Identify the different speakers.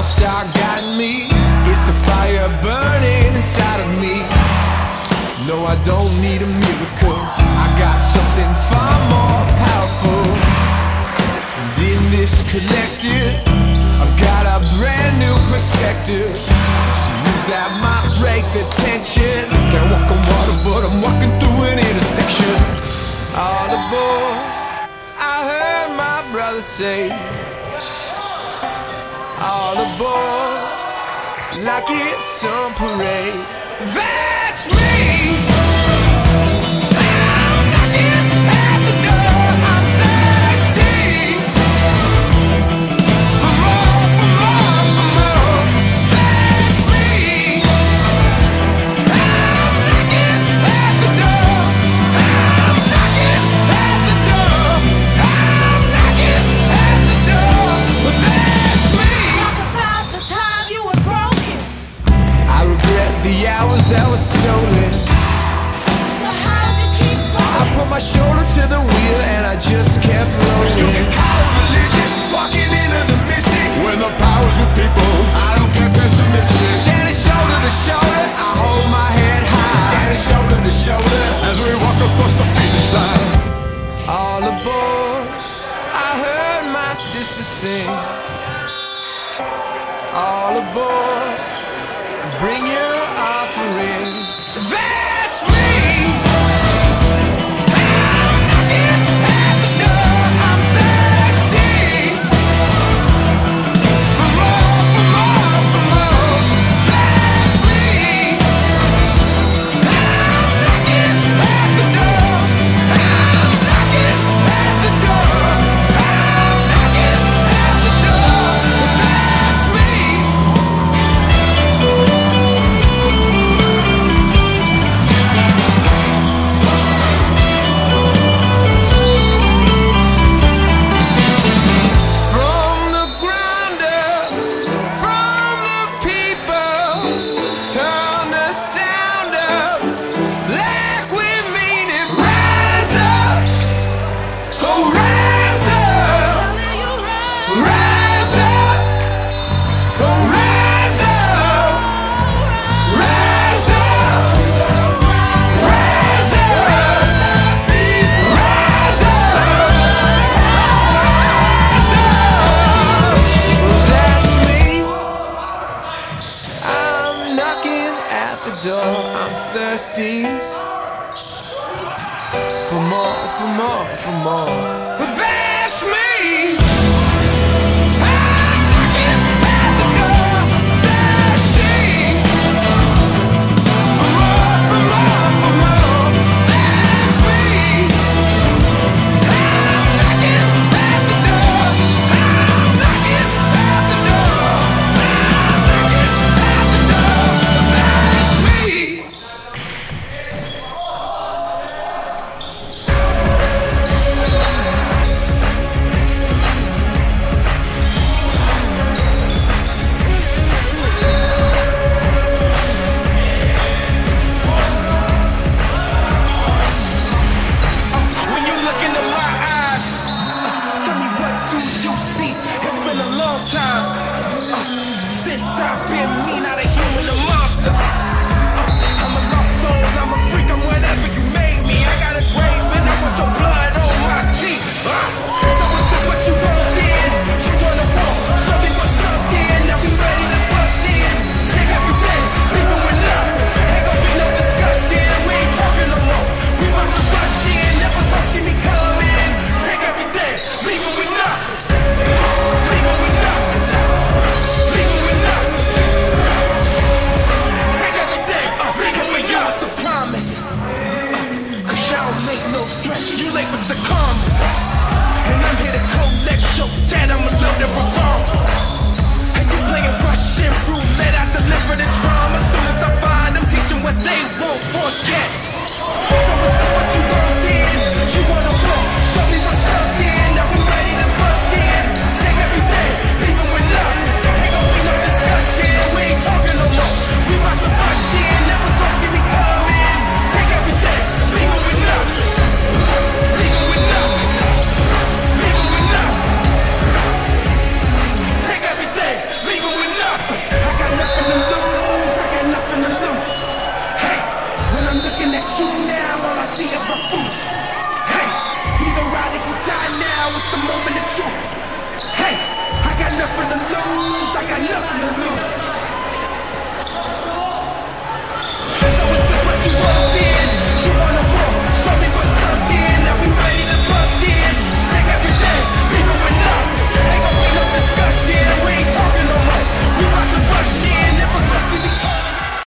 Speaker 1: North Star guiding me. It's the fire burning inside of me. No, I don't need a miracle. I got something far more powerful. And in this collective, I've got a brand new perspective. Some moves that might break the tension. Can't walk on water, but I'm walking through an intersection. All aboard, I heard my brother say. All aboard, like it's some parade. That's me! I'm knocking at the door. I'm thirsty for more, for more, for more. That's me! I'm knocking at the door. I'm knocking at the door. I'm knocking at the door. That's me!
Speaker 2: Talk about the time you were broken.
Speaker 1: I regret the hours that were stolen.
Speaker 2: So how'd you keep
Speaker 1: I
Speaker 2: going?
Speaker 1: put my shoulder to the wheel and I just kept rolling. You can call it religion, walking into the mystic. When the power's with people, I don't get pessimistic. Standing shoulder to shoulder, I hold my head high. Standing shoulder to shoulder, as we walk across the finish line. All aboard, I heard my sister sing. All aboard, bring your offerings. That's me! I'm knocking at the door. I'm thirsty for more, for more, for more. That's me! I'm knocking at the door. I'm knocking at the door. I'm knocking at the door. That's me! From the ground up, from the people, turn the sound up, like we mean it. Rise up, oh rise up, rise up, oh rise up, rise up, rise up, rise up. That's me. I'm knocking at the door. I'm thirsty for more, for more, for more. That's me. I'm knocking at the door. Thirsty for more, for more, for more. That's me. I'm knocking at the door. I'm knocking at the door. I'm knocking at the door. That's me. When you look into my eyes, tell me what do you see? It's been a long time since I've been me, not a human, a monster. I'm a lost soul, I'm a freak, I'm whatever you made me. I got a grave and I want your blood on my cheek. So is this what you want then? You wanna walk? Show me what's up then. Now we ready to bust in. Take everything, leave it with love. Ain't gon' be no discussion, we ain't talking no more. We about to rush in, never gon' see me coming. Take everything, leave it with nothing. Leave it with nothing. looking at you now, all I see is my food.